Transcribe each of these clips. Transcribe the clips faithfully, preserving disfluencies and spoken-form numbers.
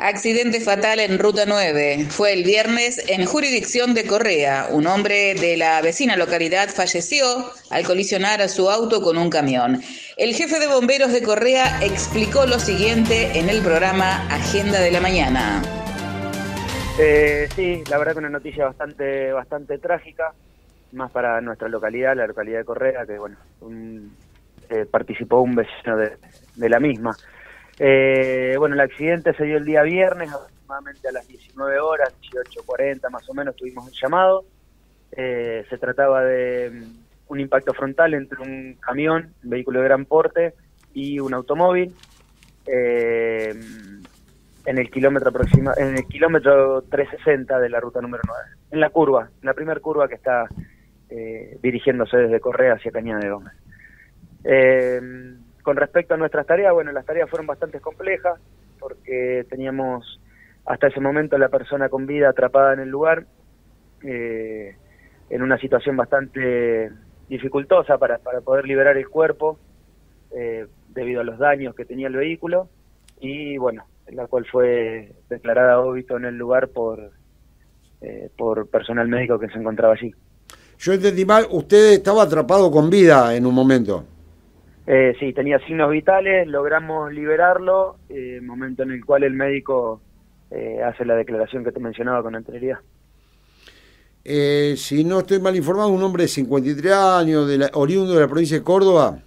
Accidente fatal en Ruta nueve. Fue el viernes en jurisdicción de Correa. Un hombre de la vecina localidad falleció al colisionar a su auto con un camión. El jefe de bomberos de Correa explicó lo siguiente en el programa Agenda de la Mañana. Eh, sí, la verdad que una noticia bastante bastante trágica, más para nuestra localidad, la localidad de Correa, que bueno, un, eh, participó un vecino de, de la misma. Eh, bueno, el accidente se dio el día viernes, aproximadamente a las diecinueve horas, dieciocho cuarenta más o menos, tuvimos el llamado. Eh, se trataba de um, un impacto frontal entre un camión, un vehículo de gran porte, y un automóvil. Eh, en el kilómetro aproxima, en el kilómetro trescientos sesenta de la ruta número nueve, en la curva, en la primera curva que está eh, dirigiéndose desde Correa hacia Cañada de Gómez. Eh, con respecto a nuestras tareas, bueno, las tareas fueron bastante complejas, porque teníamos hasta ese momento la persona con vida atrapada en el lugar, eh, en una situación bastante dificultosa para, para poder liberar el cuerpo, eh, debido a los daños que tenía el vehículo, y bueno, la cual fue declarada óbito en el lugar por, eh, por personal médico que se encontraba allí. Yo entendí mal, usted estaba atrapado con vida en un momento. Eh, sí, tenía signos vitales, logramos liberarlo, eh, momento en el cual el médico eh, hace la declaración que te mencionaba con anterioridad. Eh, si no estoy mal informado, un hombre de cincuenta y tres años, de la, oriundo de la provincia de Córdoba.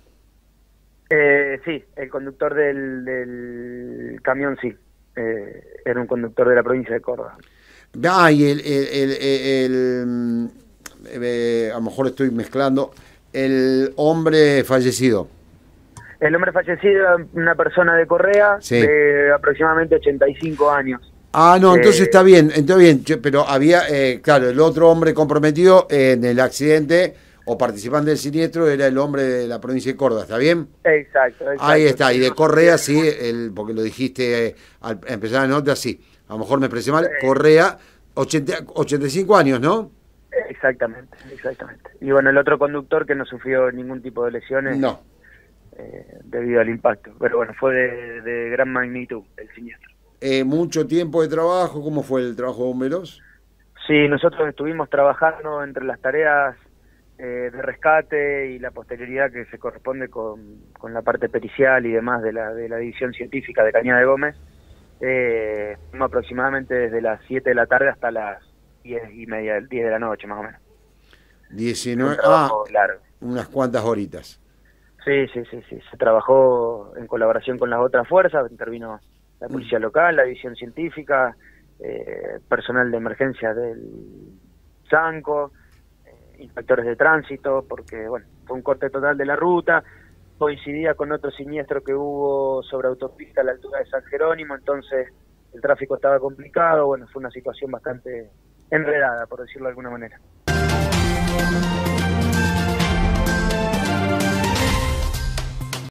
Eh, sí, el conductor del, del camión, sí, eh, era un conductor de la provincia de Córdoba. Ah, y el, el, el, el, el eh, a lo mejor estoy mezclando, el hombre fallecido. El hombre fallecido era una persona de Correa, sí, de aproximadamente ochenta y cinco años. Ah, no, entonces eh, está bien, está bien, pero había, eh, claro, el otro hombre comprometido en el accidente o participante del siniestro era el hombre de la provincia de Córdoba, ¿está bien? Exacto, exacto. Ahí está, y de Correa sí, el, porque lo dijiste eh, al empezar la nota, sí, a lo mejor me expresé mal, Correa, ochenta, ochenta y cinco años, ¿no? Exactamente, exactamente. Y bueno, el otro conductor que no sufrió ningún tipo de lesiones. No. Eh, debido al impacto, pero bueno, fue de, de gran magnitud el siniestro. Eh, ¿Mucho tiempo de trabajo? ¿Cómo fue el trabajo de bomberos? Sí, nosotros estuvimos trabajando entre las tareas eh, de rescate y la posterioridad que se corresponde con, con la parte pericial y demás de la, de la división científica de Cañada de Gómez, eh, aproximadamente desde las siete de la tarde hasta las diez y media, diez de la noche más o menos. diecinueve, ah, largo. Unas cuantas horitas. Sí, sí, sí, sí, se trabajó en colaboración con las otras fuerzas, intervino la policía local, la división científica, eh, personal de emergencia del Sanco, eh, inspectores de tránsito, porque bueno, fue un corte total de la ruta, coincidía con otro siniestro que hubo sobre autopista a la altura de San Jerónimo, entonces el tráfico estaba complicado, bueno, fue una situación bastante enredada, por decirlo de alguna manera.